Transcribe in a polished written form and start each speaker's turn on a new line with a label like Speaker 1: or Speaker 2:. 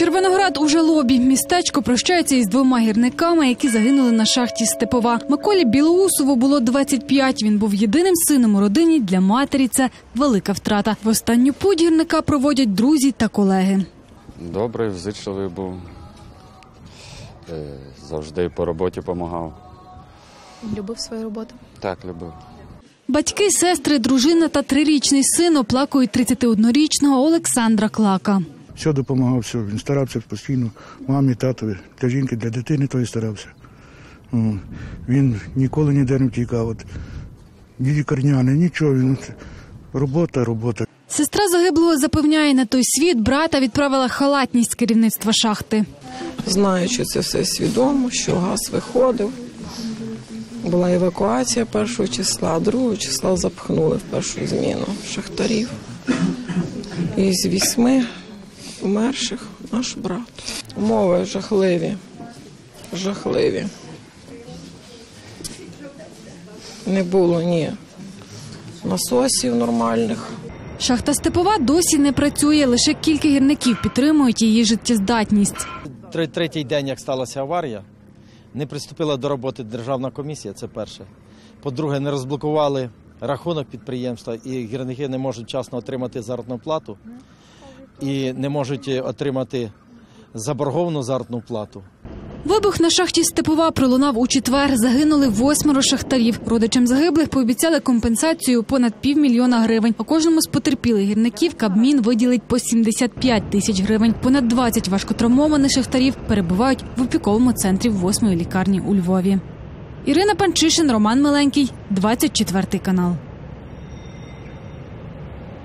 Speaker 1: Червоноград у жалобі. Містечко прощається із двома гірниками, які загинули на шахті «Степова». Миколі Білоусову було 25. Він був єдиним сином у родині. Для матері це велика втрата. В останню путь гірника проводять друзі та колеги.
Speaker 2: Добрий, взичливий був. Завжди по роботі допомагав.
Speaker 3: Любив свою роботу?
Speaker 2: Так, любив.
Speaker 1: Батьки, сестри, дружина та 3-річний син оплакують 31-річного Олександра Клака.
Speaker 4: Все допомагав, все. Він старався постійно мамі, татові, для жінки, для дитини той старався. Він ніколи ніде не втікав. Ні лікарняний, нічого. Робота.
Speaker 1: Сестра загиблого запевняє, на той світ брата відправила халатність керівництва шахти.
Speaker 5: Знаючи це все свідомо, що газ виходив. Була евакуація 1 числа, а 2 числа запхнули в першу зміну шахтарів. І з 8 померших наш брат. Умови жахливі. Не було ні насосів нормальних.
Speaker 1: Шахта «Степова» досі не працює, лише кілька гірників підтримують її життєздатність.
Speaker 6: Третій день, як сталася аварія, не приступила до роботи державна комісія, це перше. По-друге, не розблокували рахунок підприємства, і гірники не можуть вчасно отримати заробітну плату, і не можуть отримати заборговану заробітну плату.
Speaker 1: Вибух на шахті «Степова» пролунав у четвер. Загинули 8 шахтарів. Родичам загиблих пообіцяли компенсацію понад $500,000. А кожному з потерпілих гірників Кабмін виділить по 75 тисяч гривень. Понад 20 важкотравмованих шахтарів перебувають в опіковому центрі 8-ї лікарні у Львові. Ірина Панчишин, Роман Миленький, 24 канал.